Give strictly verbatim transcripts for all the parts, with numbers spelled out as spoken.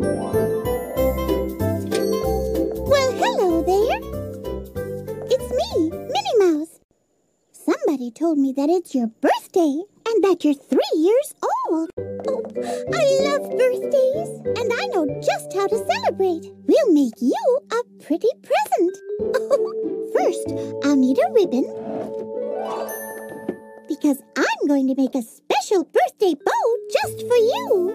Well, hello there. It's me, Minnie Mouse. Somebody told me that it's your birthday and that you're three years old. Oh, I love birthdays, and I know just how to celebrate. We'll make you a pretty present. First, I'll need a ribbon, because I'm going to make a special birthday bow just for you.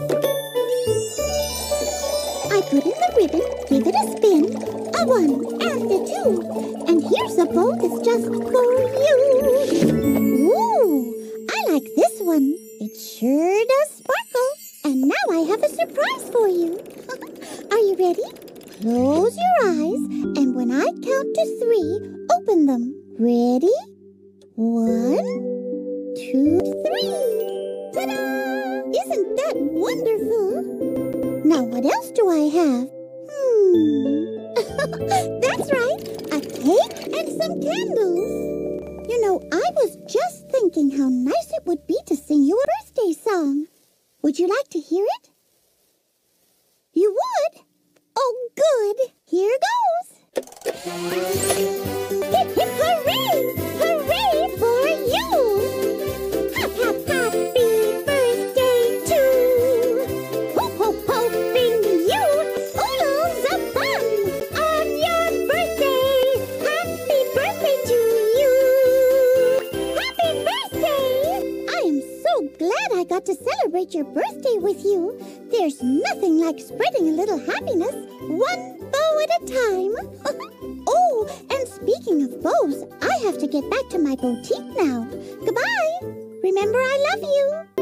I put in the ribbon, give it a spin, a one and a two, and here's a bow that's just for you. Ooh, I like this one. It sure does sparkle. And now I have a surprise for you. Are you ready? Close your eyes, and when I count to three, open them. Ready? One, two, three. Ta-da! Isn't that wonderful? Now what else do I have? Hmm. That's right, a cake and some candles. You know, I was just thinking how nice it would be to sing you a birthday song. Would you like to hear it? You would? Oh, good. Here goes. Hip, hip, hooray! Hooray for you! Hop, hop, happy birthday to Hop, hop, hoping you oodles of fun on your birthday. Happy birthday to you! Happy birthday! I am so glad I got to celebrate your birthday with you. There's nothing like spreading a little happiness, one bow at a time. Oh, and speaking of bows, I have to get back to my boutique now. Goodbye. Remember, I love you.